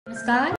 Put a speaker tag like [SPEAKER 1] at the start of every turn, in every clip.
[SPEAKER 1] नमस्कार।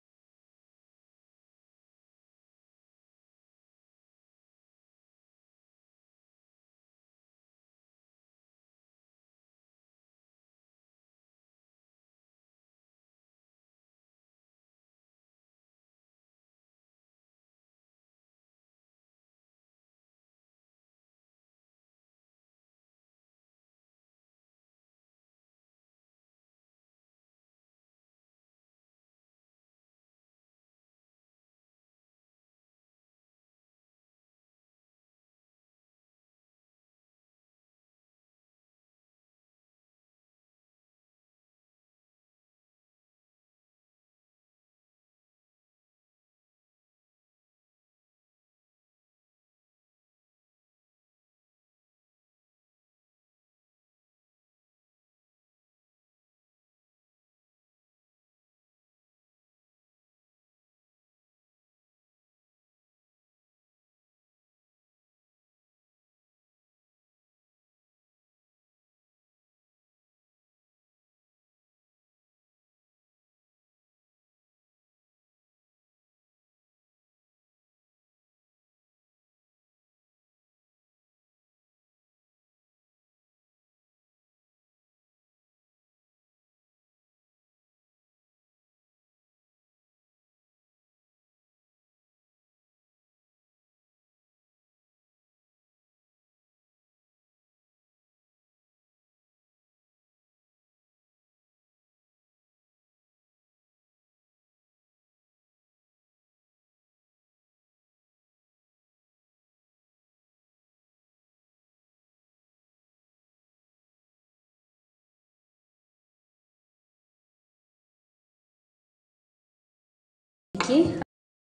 [SPEAKER 1] देखिए,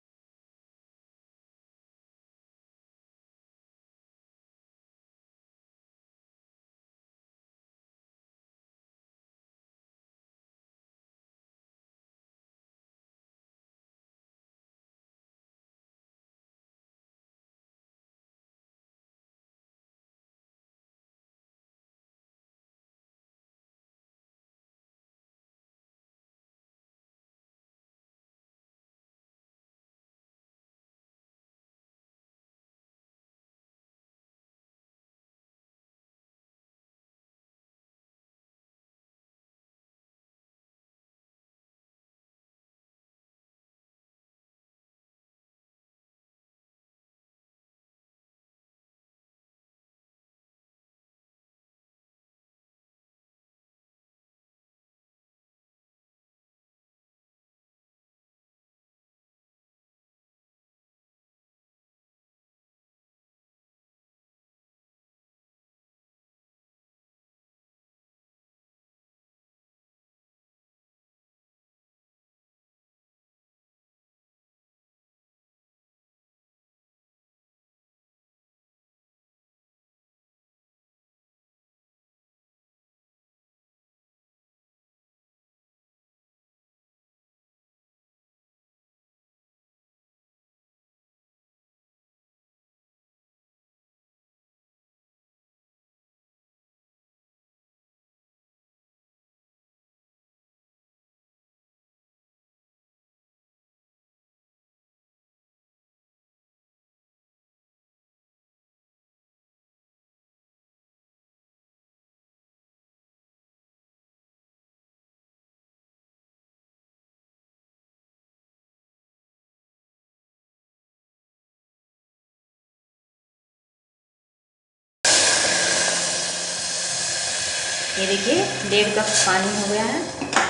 [SPEAKER 1] ये देखिए 1.5 कप पानी हो गया है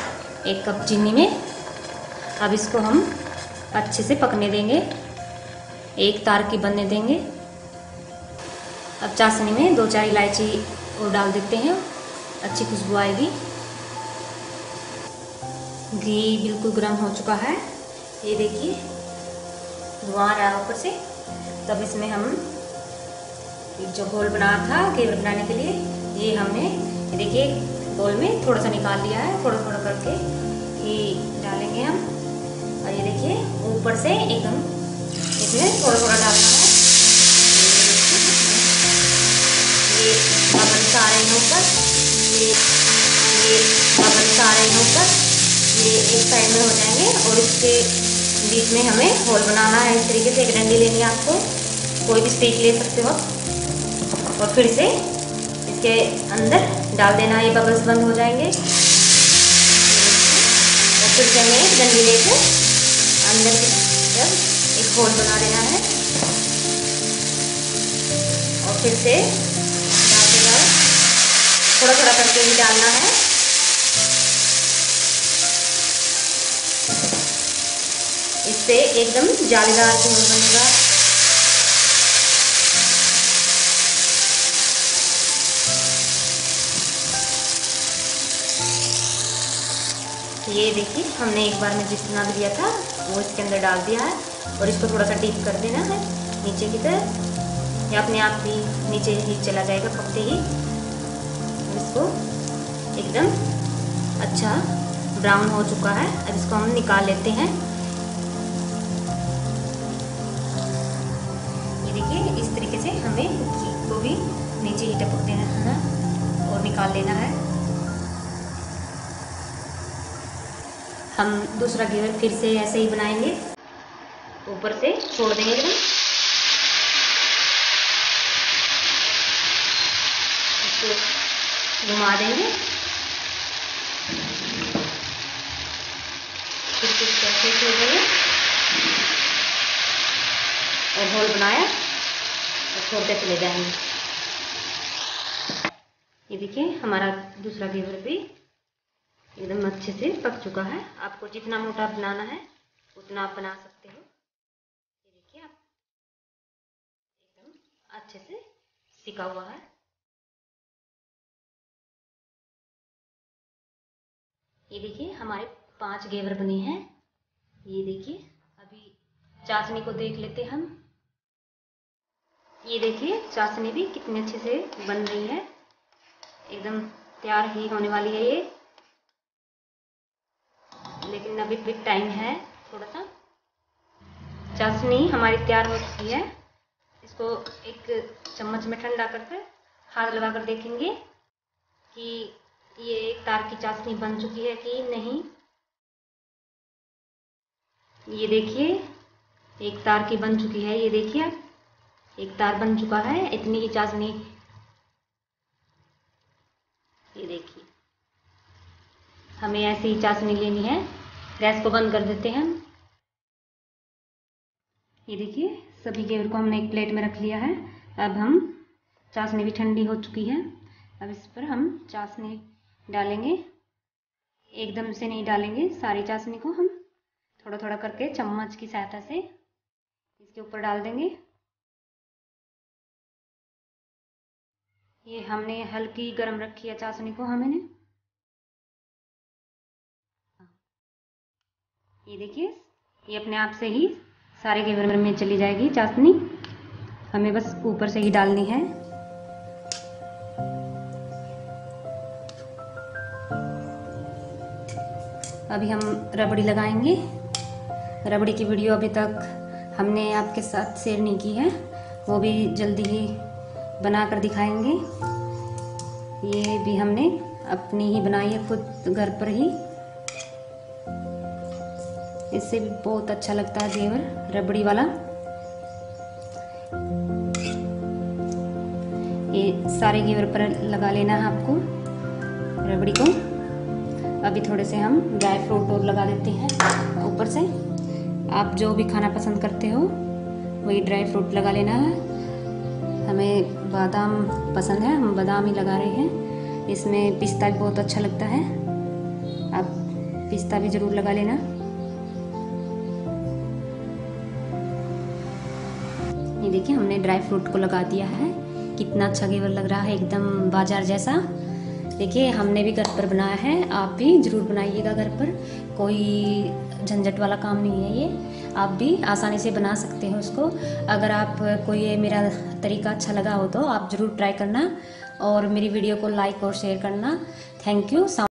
[SPEAKER 1] 1 कप चीनी में। अब इसको हम अच्छे से पकने देंगे, एक तार की बनने देंगे। अब चाशनी में 2-4 इलायची और डाल देते हैं, अच्छी खुशबू आएगी। घी बिल्कुल गर्म हो चुका है, ये देखिए धुआं आ रहा है ऊपर से। तब इसमें हम जो घोल बनाया था घेवर बनाने के लिए, ये हमने देखिए बोल में थोड़ा सा निकाल लिया है, थोड़ा थोड़ा करके घी डालेंगे हम। और ये देखिए ऊपर से एकदम इसमें थोड़ा थोड़ा डालना है। ये बबल्स आ रहे हैं ऊपर, ये बबल्स आ रहे हैं ऊपर, ये एक साइड में हो जाएंगे और इसके बीच में हमें होल बनाना है। इस तरीके से एक डंडी लेनी है आपको, कोई भी स्टिक ले सकते हो, और फिर से इसके अंदर डाल देना है। ये बबल्स बंद हो जाएंगे और फिर से हमें एक डंडी लेकर अंदर की तरफ एक होल बना देना है और फिर से डालते जाओ, थोड़ा थोड़ा करके भी डालना है। इससे एकदम जालीदार होल बनेगा। ये देखिए हमने एक बार में जितना भी दिया था वो इसके अंदर डाल दिया है और इसको थोड़ा सा डीप कर देना है नीचे की तरफ। ये अपने आप ही नीचे ही चला जाएगा पकते ही। इसको एकदम अच्छा ब्राउन हो चुका है। अब इसको हम निकाल लेते हैं। ये देखिए इस तरीके से हमें इसको भी नीचे ही टपक देना है और निकाल लेना है। हम दूसरा घेवर फिर से ऐसे ही बनाएंगे, ऊपर से छोड़ देंगे एकदम। इसको घुमा देंगे, फिर कुछ ऐसे छोड़ देंगे और होल बनाया और छोड़ते चले जाएंगे। ये देखिए हमारा दूसरा घेवर भी एकदम अच्छे से पक चुका है। आपको जितना मोटा बनाना है उतना आप बना सकते हो। ये देखिए आप एकदम अच्छे से सिका हुआ है। ये देखिए हमारे 5 घेवर बने हैं। ये देखिए अभी चाशनी को देख लेते हम। ये देखिए चाशनी भी कितने अच्छे से बन रही है, एकदम तैयार ही होने वाली है ये। लेकिन अभी भी टाइम है थोड़ा सा। चाशनी हमारी तैयार हो चुकी है। इसको एक चम्मच में ठंडा करके हाथ लगाकर देखेंगे कि ये एक तार की चाशनी बन चुकी है कि नहीं। ये देखिए एक तार की बन चुकी है। ये देखिए एक तार बन चुका है, इतनी ही चाशनी। ये देखिए हमें ऐसी ही चाशनी लेनी है। गैस को बंद कर देते हैं। ये देखिए सभी घेवर को हमने एक प्लेट में रख लिया है। अब हम चाशनी भी ठंडी हो चुकी है। अब इस पर हम चाशनी डालेंगे, एकदम से नहीं डालेंगे सारी चाशनी को। हम थोड़ा थोड़ा करके चम्मच की सहायता से इसके ऊपर डाल देंगे। ये हमने हल्की गर्म रखी है चाशनी को हमने। ये देखिए ये अपने आप से ही सारे घेवर में चली जाएगी चाशनी। हमें बस ऊपर से ही डालनी है। अभी हम रबड़ी लगाएंगे। रबड़ी की वीडियो अभी तक हमने आपके साथ शेयर नहीं की है, वो भी जल्दी ही बनाकर दिखाएंगे। ये भी हमने अपनी ही बनाई है खुद घर पर ही। इससे भी बहुत अच्छा लगता है घेवर रबड़ी वाला। ये सारे घेवर पर लगा लेना है आपको रबड़ी को। अभी थोड़े से हम ड्राई फ्रूट और लगा देते हैं ऊपर से। आप जो भी खाना पसंद करते हो वही ड्राई फ्रूट लगा लेना है। हमें बादाम पसंद है, हम बादाम ही लगा रहे हैं। इसमें पिस्ता भी बहुत अच्छा लगता है, आप पिस्ता भी ज़रूर लगा लेना। ये देखिए हमने ड्राई फ्रूट को लगा दिया है। कितना अच्छा घेवर लग रहा है, एकदम बाजार जैसा। देखिए हमने भी घर पर बनाया है, आप भी ज़रूर बनाइएगा घर पर। कोई झंझट वाला काम नहीं है ये, आप भी आसानी से बना सकते हो इसको। अगर आप कोई ये मेरा तरीका अच्छा लगा हो तो आप ज़रूर ट्राई करना और मेरी वीडियो को लाइक और शेयर करना। Thank you.